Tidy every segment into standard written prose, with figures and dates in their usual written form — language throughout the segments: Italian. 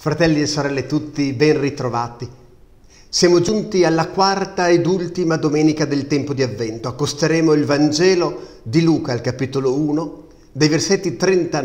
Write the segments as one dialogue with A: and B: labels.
A: Fratelli e sorelle tutti, ben ritrovati. Siamo giunti alla quarta ed ultima domenica del tempo di Avvento. Accosteremo il Vangelo di Luca al capitolo 1, dai versetti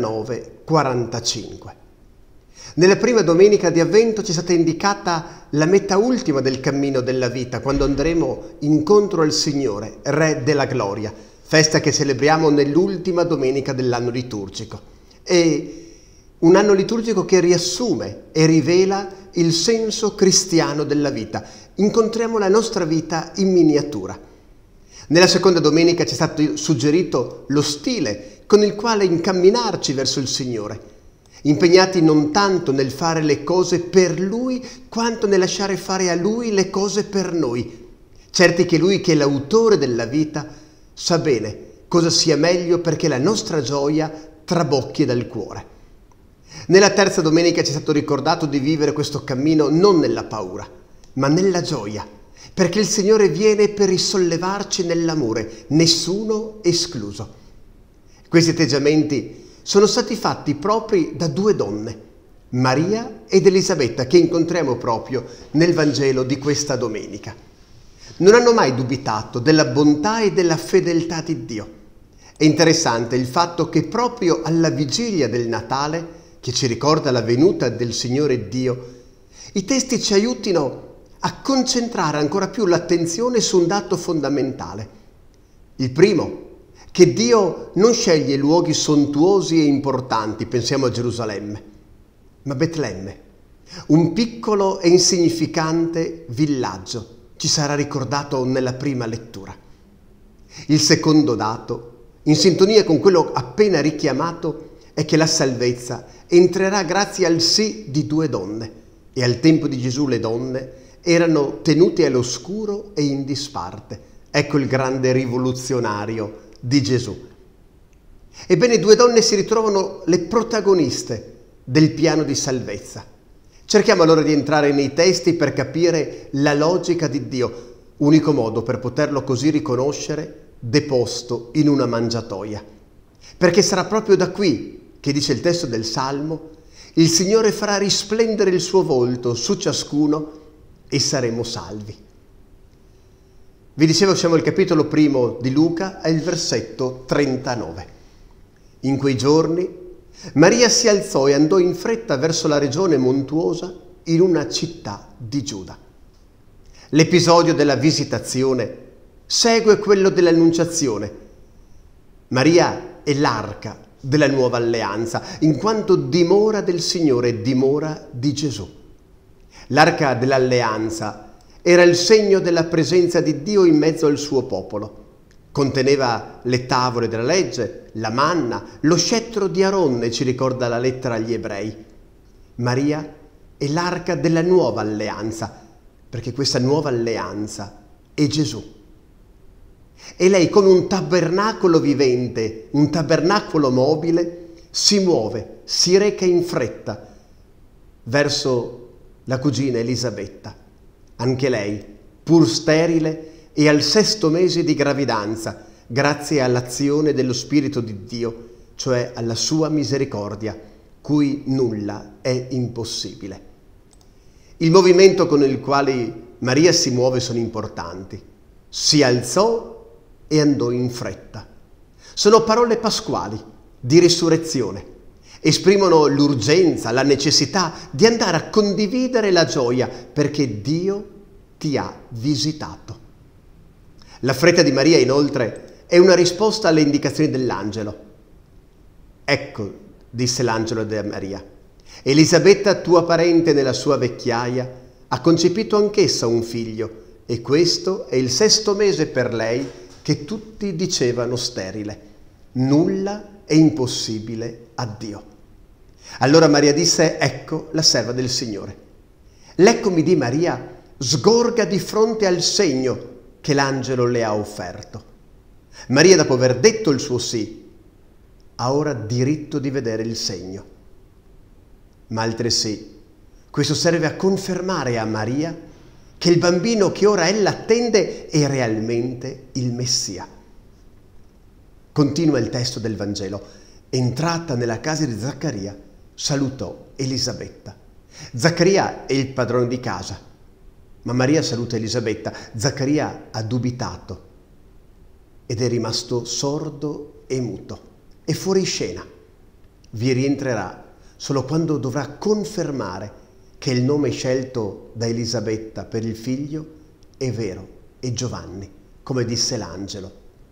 A: 39-45. Nella prima domenica di Avvento ci è stata indicata la meta ultima del cammino della vita, quando andremo incontro al Signore, Re della Gloria, festa che celebriamo nell'ultima domenica dell'anno liturgico. E un anno liturgico che riassume e rivela il senso cristiano della vita. Incontriamo la nostra vita in miniatura. Nella seconda domenica ci è stato suggerito lo stile con il quale incamminarci verso il Signore, impegnati non tanto nel fare le cose per Lui, quanto nel lasciare fare a Lui le cose per noi, certi che Lui, che è l'autore della vita, sa bene cosa sia meglio perché la nostra gioia trabocchi dal cuore. Nella terza domenica ci è stato ricordato di vivere questo cammino non nella paura, ma nella gioia, perché il Signore viene per risollevarci nell'amore, nessuno escluso. Questi atteggiamenti sono stati fatti propri da due donne, Maria ed Elisabetta, che incontriamo proprio nel Vangelo di questa domenica. Non hanno mai dubitato della bontà e della fedeltà di Dio. È interessante il fatto che proprio alla vigilia del Natale, che ci ricorda la venuta del Signore Dio, i testi ci aiutino a concentrare ancora più l'attenzione su un dato fondamentale. Il primo, che Dio non sceglie luoghi sontuosi e importanti, pensiamo a Gerusalemme, ma Betlemme, un piccolo e insignificante villaggio, ci sarà ricordato nella prima lettura. Il secondo dato, in sintonia con quello appena richiamato, è che la salvezza entrerà grazie al sì di due donne, e al tempo di Gesù le donne erano tenute all'oscuro e in disparte. Ecco il grande rivoluzionario di Gesù. Ebbene, due donne si ritrovano le protagoniste del piano di salvezza. Cerchiamo allora di entrare nei testi per capire la logica di Dio, unico modo per poterlo così riconoscere deposto in una mangiatoia. Perché sarà proprio da qui, che dice il testo del Salmo, il Signore farà risplendere il suo volto su ciascuno e saremo salvi. Vi dicevo, siamo al capitolo primo di Luca, è il versetto 39. In quei giorni Maria si alzò e andò in fretta verso la regione montuosa in una città di Giuda. L'episodio della visitazione segue quello dell'annunciazione. Maria è l'arca della nuova alleanza, in quanto dimora del Signore, dimora di Gesù. L'arca dell'alleanza era il segno della presenza di Dio in mezzo al suo popolo. Conteneva le tavole della legge, la manna, lo scettro di Aronne, ci ricorda la lettera agli Ebrei. Maria è l'arca della nuova alleanza, perché questa nuova alleanza è Gesù. E lei, come un tabernacolo vivente, un tabernacolo mobile, si muove, si reca in fretta verso la cugina Elisabetta. Anche lei, pur sterile, è al 6° mese di gravidanza, grazie all'azione dello Spirito di Dio, cioè alla sua misericordia, cui nulla è impossibile. Il movimento con il quale Maria si muove sono importanti. Si alzò e andò in fretta. Sono parole pasquali di risurrezione. Esprimono l'urgenza, la necessità di andare a condividere la gioia perché Dio ti ha visitato. La fretta di Maria, inoltre, è una risposta alle indicazioni dell'angelo. Ecco, disse l'angelo a Maria, Elisabetta, tua parente nella sua vecchiaia, ha concepito anch'essa un figlio, e questo è il 6° mese per lei, che tutti dicevano sterile. Nulla è impossibile a Dio. Allora Maria disse, ecco la serva del Signore. L'eccomi di Maria sgorga di fronte al segno che l'angelo le ha offerto. Maria, dopo aver detto il suo sì, ha ora diritto di vedere il segno. Ma altresì, questo serve a confermare a Maria che il bambino che ora ella attende è realmente il Messia. Continua il testo del Vangelo. Entrata nella casa di Zaccaria, salutò Elisabetta. Zaccaria è il padrone di casa, ma Maria saluta Elisabetta. Zaccaria ha dubitato ed è rimasto sordo e muto, è fuori scena. Vi rientrerà solo quando dovrà confermare che il nome scelto da Elisabetta per il figlio è vero, è Giovanni, come disse l'angelo.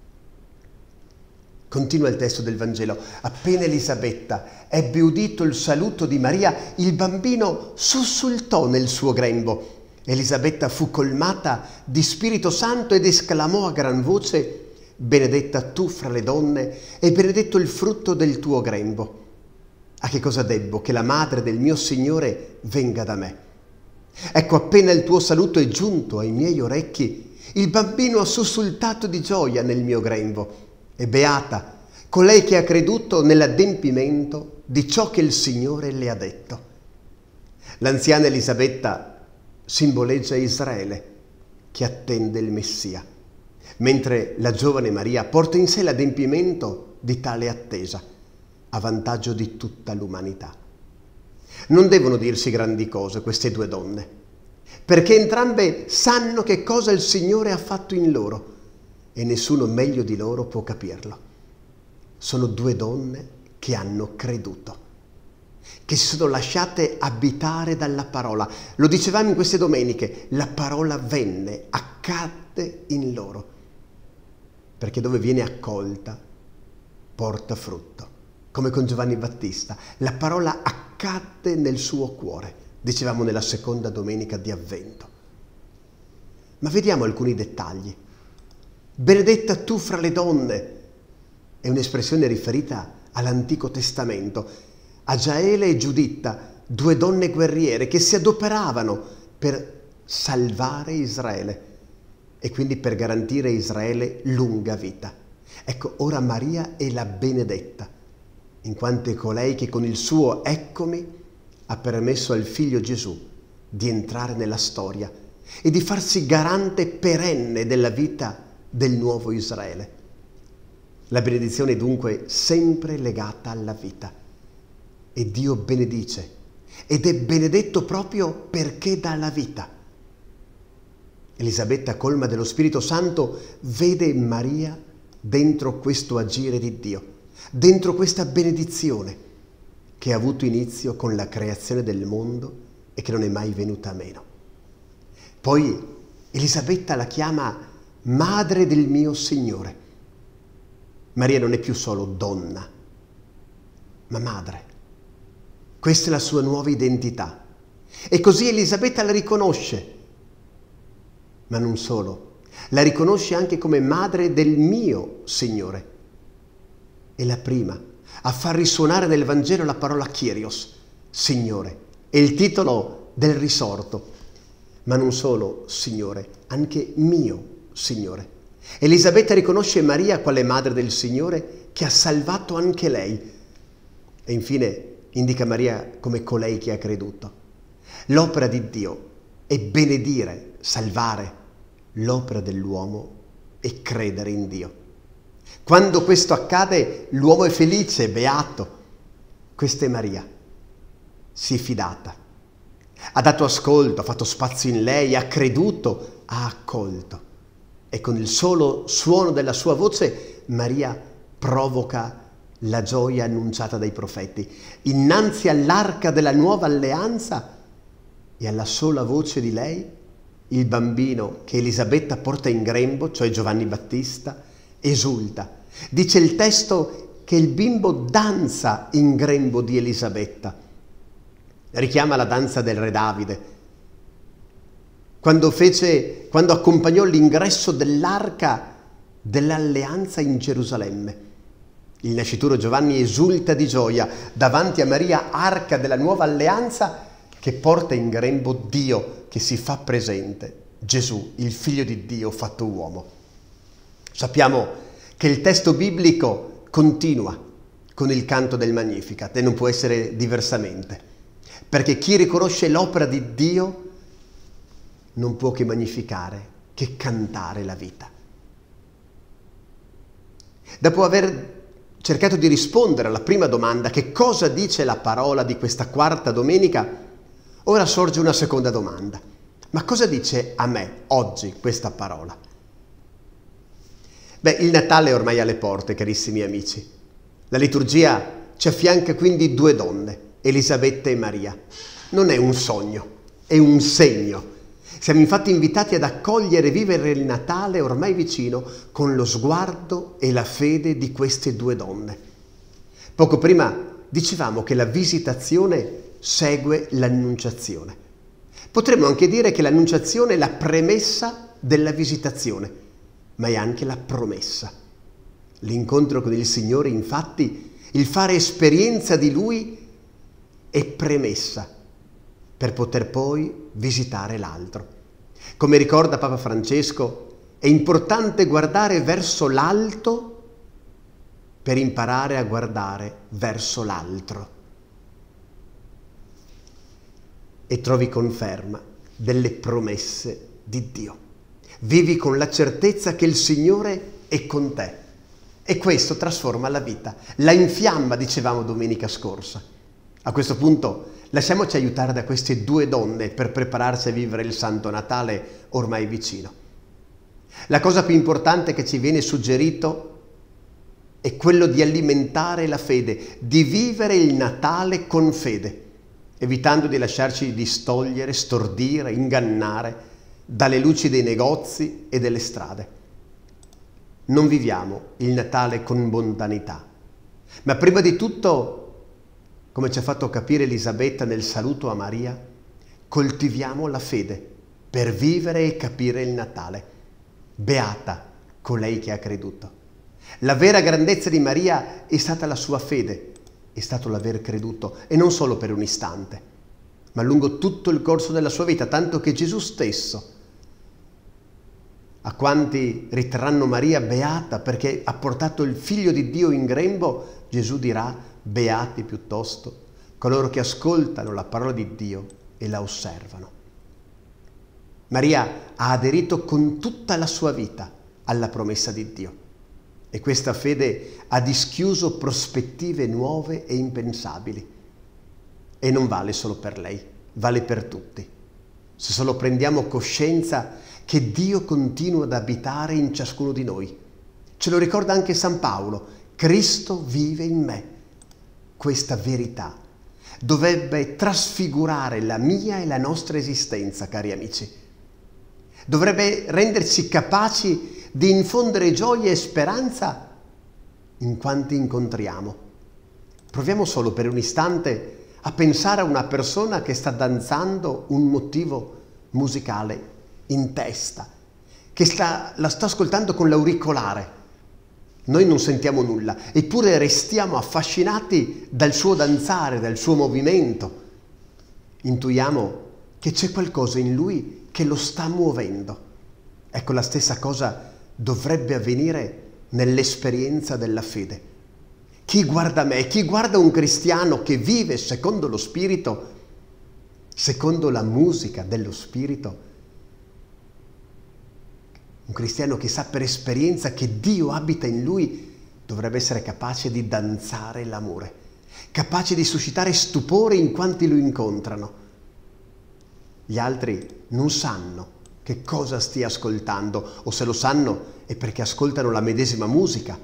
A: Continua il testo del Vangelo. Appena Elisabetta ebbe udito il saluto di Maria, il bambino sussultò nel suo grembo. Elisabetta fu colmata di Spirito Santo ed esclamò a gran voce: benedetta tu fra le donne e benedetto il frutto del tuo grembo. A che cosa debbo che la madre del mio Signore venga da me? Ecco, appena il tuo saluto è giunto ai miei orecchi, il bambino ha sussultato di gioia nel mio grembo. E beata colei che ha creduto nell'adempimento di ciò che il Signore le ha detto. L'anziana Elisabetta simboleggia Israele che attende il Messia, mentre la giovane Maria porta in sé l'adempimento di tale attesa, a vantaggio di tutta l'umanità. Non devono dirsi grandi cose queste due donne, perché entrambe sanno che cosa il Signore ha fatto in loro e nessuno meglio di loro può capirlo. Sono due donne che hanno creduto, che si sono lasciate abitare dalla parola. Lo dicevamo in queste domeniche, la parola venne, accadde in loro, perché dove viene accolta porta frutto. Come con Giovanni Battista, la parola accadde nel suo cuore, dicevamo nella seconda domenica di Avvento. Ma vediamo alcuni dettagli. Benedetta tu fra le donne è un'espressione riferita all'Antico Testamento, a Giaele e Giuditta, due donne guerriere che si adoperavano per salvare Israele e quindi per garantire a Israele lunga vita. Ecco, ora Maria è la benedetta, in quanto è colei che con il suo eccomi ha permesso al figlio Gesù di entrare nella storia e di farsi garante perenne della vita del nuovo Israele. La benedizione è dunque sempre legata alla vita e Dio benedice ed è benedetto proprio perché dà la vita. Elisabetta, colma dello Spirito Santo, vede Maria dentro questo agire di Dio, dentro questa benedizione che ha avuto inizio con la creazione del mondo e che non è mai venuta meno. Poi Elisabetta la chiama madre del mio Signore. Maria non è più solo donna, ma madre. Questa è la sua nuova identità. E così Elisabetta la riconosce, ma non solo, la riconosce anche come madre del mio Signore. È la prima a far risuonare nel Vangelo la parola Kyrios, Signore, è il titolo del risorto. Ma non solo Signore, anche mio Signore. Elisabetta riconosce Maria quale madre del Signore che ha salvato anche lei. E infine indica Maria come colei che ha creduto. L'opera di Dio è benedire, salvare. L'opera dell'uomo è credere in Dio. Quando questo accade, l'uomo è felice, beato. Questa è Maria. Si è fidata. Ha dato ascolto, ha fatto spazio in lei, ha creduto, ha accolto. E con il solo suono della sua voce, Maria provoca la gioia annunciata dai profeti. Innanzi all'arca della nuova alleanza e alla sola voce di lei, il bambino che Elisabetta porta in grembo, cioè Giovanni Battista, esulta. Dice il testo che il bimbo danza in grembo di Elisabetta. Richiama la danza del re Davide. Quando accompagnò l'ingresso dell'arca dell'alleanza in Gerusalemme. Il nascituro Giovanni esulta di gioia davanti a Maria, arca della nuova alleanza, che porta in grembo Dio che si fa presente, Gesù, il figlio di Dio fatto uomo. Sappiamo che il testo biblico continua con il canto del Magnificat e non può essere diversamente, perché chi riconosce l'opera di Dio non può che magnificare, che cantare la vita. Dopo aver cercato di rispondere alla prima domanda, che cosa dice la parola di questa quarta domenica, Ora sorge una seconda domanda. Ma cosa dice a me oggi questa parola? Beh, il Natale è ormai alle porte, carissimi amici. La liturgia ci affianca quindi due donne, Elisabetta e Maria. Non è un sogno, è un segno. Siamo infatti invitati ad accogliere e vivere il Natale ormai vicino con lo sguardo e la fede di queste due donne. Poco prima dicevamo che la visitazione segue l'annunciazione. Potremmo anche dire che l'annunciazione è la premessa della visitazione, ma è anche la promessa. L'incontro con il Signore, infatti, il fare esperienza di Lui è premessa per poter poi visitare l'altro. Come ricorda Papa Francesco, è importante guardare verso l'alto per imparare a guardare verso l'altro. E trovi conferma delle promesse di Dio. Vivi con la certezza che il Signore è con te e questo trasforma la vita, la infiamma, dicevamo domenica scorsa. A questo punto lasciamoci aiutare da queste due donne per prepararci a vivere il Santo Natale ormai vicino. La cosa più importante che ci viene suggerito è quello di alimentare la fede, di vivere il Natale con fede, evitando di lasciarci distogliere, stordire, ingannare dalle luci dei negozi e delle strade. Non viviamo il Natale con mondanità, ma prima di tutto, come ci ha fatto capire Elisabetta nel saluto a Maria, coltiviamo la fede per vivere e capire il Natale. Beata colei che ha creduto. La vera grandezza di Maria è stata la sua fede, è stato l'aver creduto, e non solo per un istante, ma lungo tutto il corso della sua vita, tanto che Gesù stesso, a quanti riterranno Maria beata perché ha portato il Figlio di Dio in grembo, Gesù dirà: beati piuttosto coloro che ascoltano la parola di Dio e la osservano. Maria ha aderito con tutta la sua vita alla promessa di Dio e questa fede ha dischiuso prospettive nuove e impensabili. E non vale solo per lei, vale per tutti. Se solo prendiamo coscienza che Dio continua ad abitare in ciascuno di noi. Ce lo ricorda anche San Paolo: Cristo vive in me. Questa verità dovrebbe trasfigurare la mia e la nostra esistenza, cari amici. Dovrebbe renderci capaci di infondere gioia e speranza in quanti incontriamo. Proviamo solo per un istante a pensare a una persona che sta danzando un motivo musicale in testa, che la sta ascoltando con l'auricolare. Noi non sentiamo nulla, eppure restiamo affascinati dal suo danzare, dal suo movimento. Intuiamo che c'è qualcosa in lui che lo sta muovendo. Ecco, la stessa cosa dovrebbe avvenire nell'esperienza della fede. Chi guarda me, chi guarda un cristiano che vive secondo lo Spirito, secondo la musica dello Spirito, un cristiano che sa per esperienza che Dio abita in lui, dovrebbe essere capace di danzare l'amore, capace di suscitare stupore in quanti lo incontrano. Gli altri non sanno che cosa stia ascoltando, o se lo sanno è perché ascoltano la medesima musica.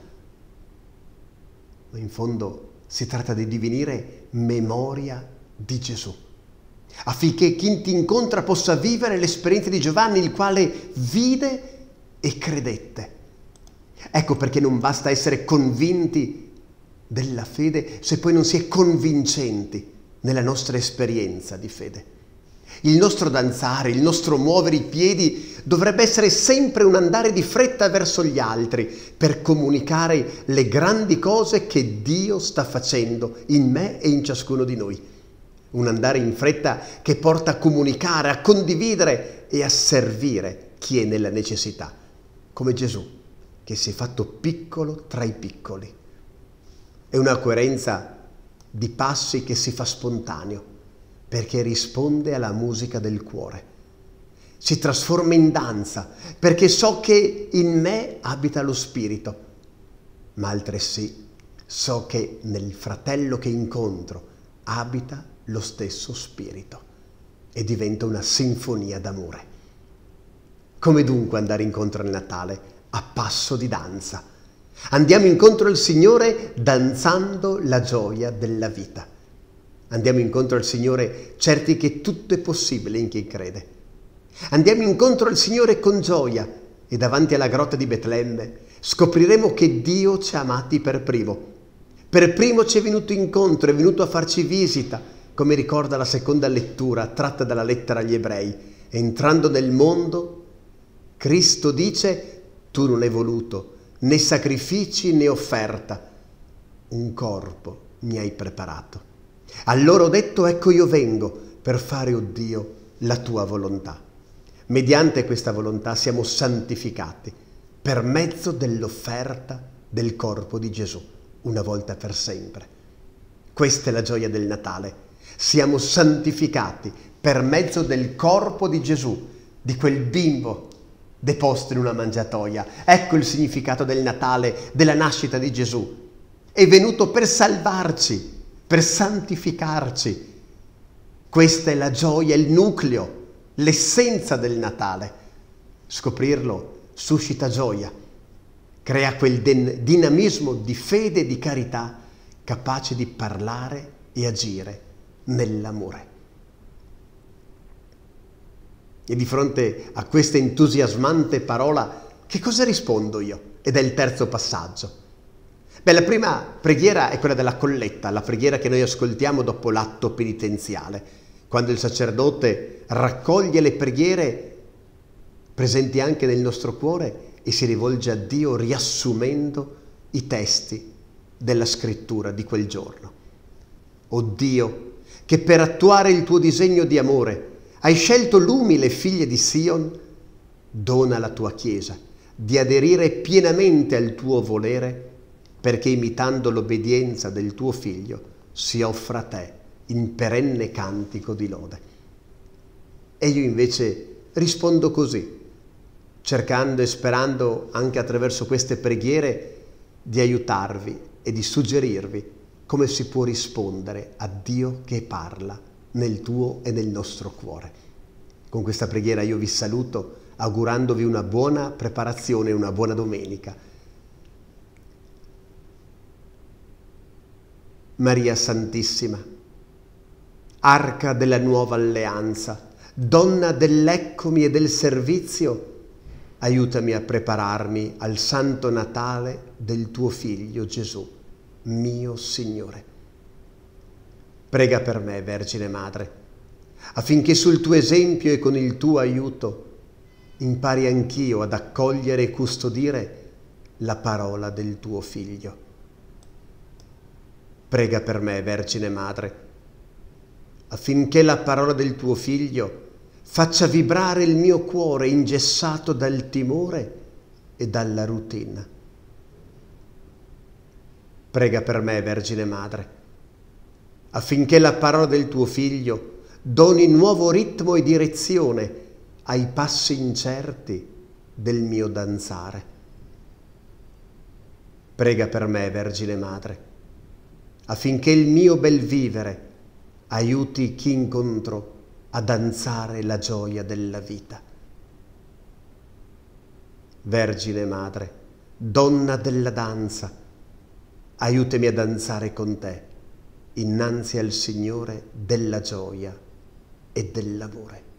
A: Ma in fondo si tratta di divenire memoria di Gesù, affinché chi ti incontra possa vivere l'esperienza di Giovanni, il quale vide e credette. Ecco perché non basta essere convinti della fede se poi non si è convincenti nella nostra esperienza di fede. Il nostro danzare, il nostro muovere i piedi dovrebbe essere sempre un andare di fretta verso gli altri per comunicare le grandi cose che Dio sta facendo in me e in ciascuno di noi. Un andare in fretta che porta a comunicare, a condividere e a servire chi è nella necessità, come Gesù, che si è fatto piccolo tra i piccoli. È una coerenza di passi che si fa spontaneo, perché risponde alla musica del cuore. Si trasforma in danza, perché so che in me abita lo Spirito, ma altresì so che nel fratello che incontro abita lo stesso Spirito. e diventa una sinfonia d'amore. Come dunque andare incontro al Natale? A passo di danza. Andiamo incontro al Signore danzando la gioia della vita. Andiamo incontro al Signore certi che tutto è possibile in chi crede. Andiamo incontro al Signore con gioia e davanti alla grotta di Betlemme scopriremo che Dio ci ha amati per primo. Per primo ci è venuto incontro, è venuto a farci visita, come ricorda la seconda lettura tratta dalla lettera agli Ebrei. Entrando nel mondo, Cristo dice: tu non hai voluto né sacrifici né offerta, un corpo mi hai preparato. Allora ho detto: ecco io vengo per fare, o Dio, la tua volontà. Mediante questa volontà siamo santificati per mezzo dell'offerta del corpo di Gesù, una volta per sempre. Questa è la gioia del Natale. Siamo santificati per mezzo del corpo di Gesù, di quel bimbo deposto in una mangiatoia. Ecco il significato del Natale, della nascita di Gesù. È venuto per salvarci, per santificarci. Questa è la gioia, il nucleo, l'essenza del Natale. Scoprirlo suscita gioia, crea quel dinamismo di fede e di carità capace di parlare e agire nell'amore. E di fronte a questa entusiasmante parola, che cosa rispondo io? Ed è il terzo passaggio. La prima preghiera è quella della colletta, la preghiera che noi ascoltiamo dopo l'atto penitenziale, quando il sacerdote raccoglie le preghiere presenti anche nel nostro cuore e si rivolge a Dio riassumendo i testi della scrittura di quel giorno. O Dio, che per attuare il tuo disegno di amore hai scelto l'umile figlia di Sion, dona alla tua Chiesa di aderire pienamente al tuo volere, perché imitando l'obbedienza del tuo Figlio si offra a te in perenne cantico di lode. E io invece rispondo così, cercando e sperando anche attraverso queste preghiere di aiutarvi e di suggerirvi come si può rispondere a Dio che parla nel tuo e nel nostro cuore. Con questa preghiera io vi saluto augurandovi una buona preparazione e una buona domenica. Maria Santissima, arca della nuova alleanza, donna dell'eccomi e del servizio, aiutami a prepararmi al santo Natale del tuo Figlio Gesù, mio Signore. Prega per me, Vergine Madre, affinché sul tuo esempio e con il tuo aiuto impari anch'io ad accogliere e custodire la parola del tuo Figlio. Prega per me, Vergine Madre, affinché la parola del tuo Figlio faccia vibrare il mio cuore ingessato dal timore e dalla routine. Prega per me, Vergine Madre, affinché la parola del tuo Figlio doni nuovo ritmo e direzione ai passi incerti del mio danzare. Prega per me, Vergine Madre, affinché il mio bel vivere aiuti chi incontro a danzare la gioia della vita. Vergine Madre, donna della danza, aiutami a danzare con te innanzi al Signore della gioia e dell'amore.